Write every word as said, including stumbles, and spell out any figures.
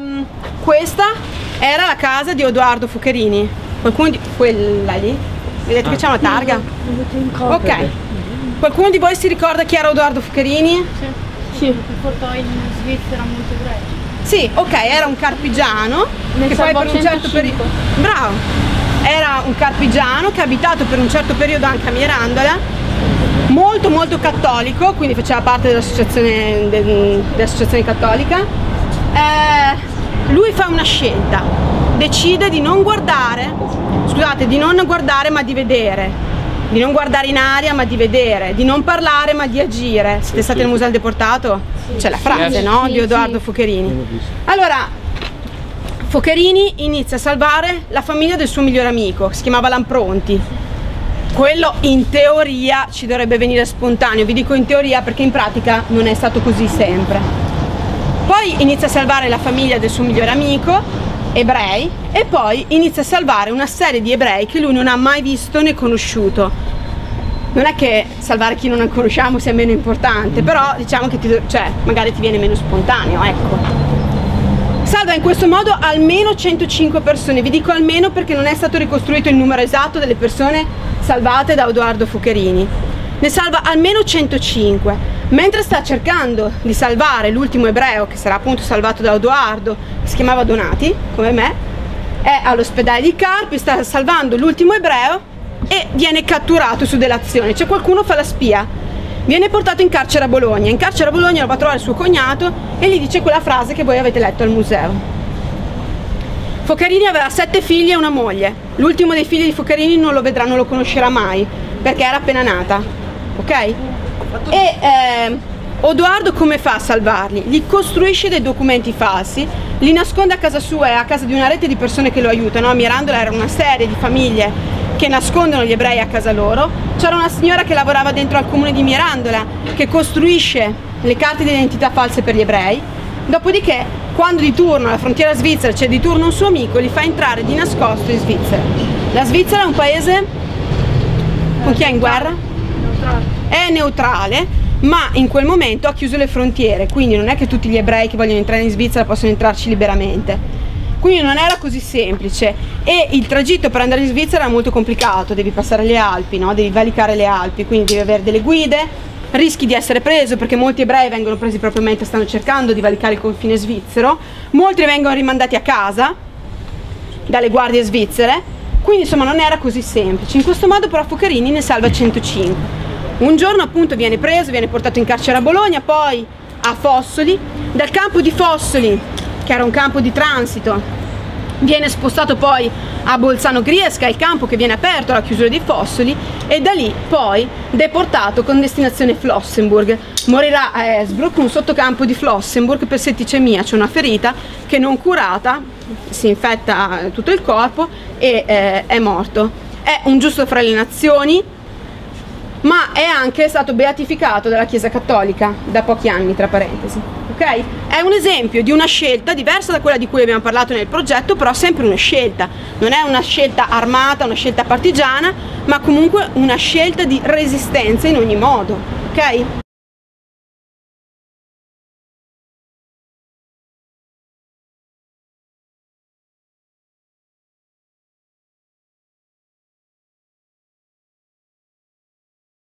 Um, questa era la casa di Odoardo Fucherini. Qualcuno di... quella lì? Vedete che c'è una targa? Ok. Qualcuno di voi si ricorda chi era Odoardo Fucherini? Sì. Sì. Che portò in Svizzera molto greci. Sì, ok, era un carpigiano Nel che poi per un certo periodo. Bravo! Era un carpigiano che ha abitato per un certo periodo anche a Mirandola, molto molto cattolico, quindi faceva parte dell'associazione dell'associazione cattolica. Eh, lui fa una scelta, decide di non guardare, scusate, di non guardare ma di vedere. Di non guardare in aria ma di vedere, di non parlare ma di agire. Siete stati al Museo del Deportato? C'è la frase, no? Di Odoardo Fucherini. Allora, Fucherini inizia a salvare la famiglia del suo migliore amico, si chiamava Lampronti. Quello in teoria ci dovrebbe venire spontaneo, vi dico in teoria perché in pratica non è stato così sempre. Poi inizia a salvare la famiglia del suo migliore amico, ebrei, e poi inizia a salvare una serie di ebrei che lui non ha mai visto né conosciuto. Non è che salvare chi non conosciamo sia meno importante, però diciamo che ti, cioè, magari ti viene meno spontaneo, ecco. Salva in questo modo almeno centocinque persone, vi dico almeno perché non è stato ricostruito il numero esatto delle persone salvate da Odoardo Fucherini. Ne salva almeno centocinque. Mentre sta cercando di salvare l'ultimo ebreo, che sarà appunto salvato da Odoardo, che si chiamava Donati, come me, è all'ospedale di Carpi, sta salvando l'ultimo ebreo e viene catturato su delazione. Cioè qualcuno fa la spia, viene portato in carcere a Bologna. In carcere a Bologna lo va a trovare suo cognato e gli dice quella frase che voi avete letto al museo. Fucherini aveva sette figli e una moglie. L'ultimo dei figli di Fucherini non lo vedrà, non lo conoscerà mai, perché era appena nata, ok? E eh, Odoardo come fa a salvarli? Gli costruisce dei documenti falsi, li nasconde a casa sua e a casa di una rete di persone che lo aiutano. A Mirandola era una serie di famiglie che nascondono gli ebrei a casa loro. C'era una signora che lavorava dentro al comune di Mirandola che costruisce le carte d'identità false per gli ebrei. Dopodiché, quando di turno alla frontiera svizzera c'è di turno un suo amico, li fa entrare di nascosto in Svizzera. La Svizzera è un paese con chi è in guerra? È neutrale, ma in quel momento ha chiuso le frontiere, quindi non è che tutti gli ebrei che vogliono entrare in Svizzera possono entrarci liberamente. Quindi non era così semplice e il tragitto per andare in Svizzera era molto complicato, devi passare le Alpi, no? Devi valicare le Alpi, quindi devi avere delle guide, rischi di essere preso perché molti ebrei vengono presi proprio mentre stanno cercando di valicare il confine svizzero, molti vengono rimandati a casa dalle guardie svizzere, quindi insomma non era così semplice. In questo modo però Fucherini ne salva centocinque. Un giorno appunto viene preso, viene portato in carcere a Bologna, poi a Fossoli. Dal campo di Fossoli, che era un campo di transito, viene spostato poi a Bolzano Griesca, il campo che viene aperto alla chiusura di Fossoli, e da lì poi deportato con destinazione Flossenburg. Morirà a Esbrook, un sottocampo di Flossenburg, per setticemia, c'è una ferita che non curata, si infetta tutto il corpo e eh, è morto. È un giusto fra le nazioni, ma è anche stato beatificato dalla Chiesa Cattolica da pochi anni, tra parentesi, ok? È un esempio di una scelta diversa da quella di cui abbiamo parlato nel progetto, però sempre una scelta, non è una scelta armata, una scelta partigiana, ma comunque una scelta di resistenza in ogni modo, ok?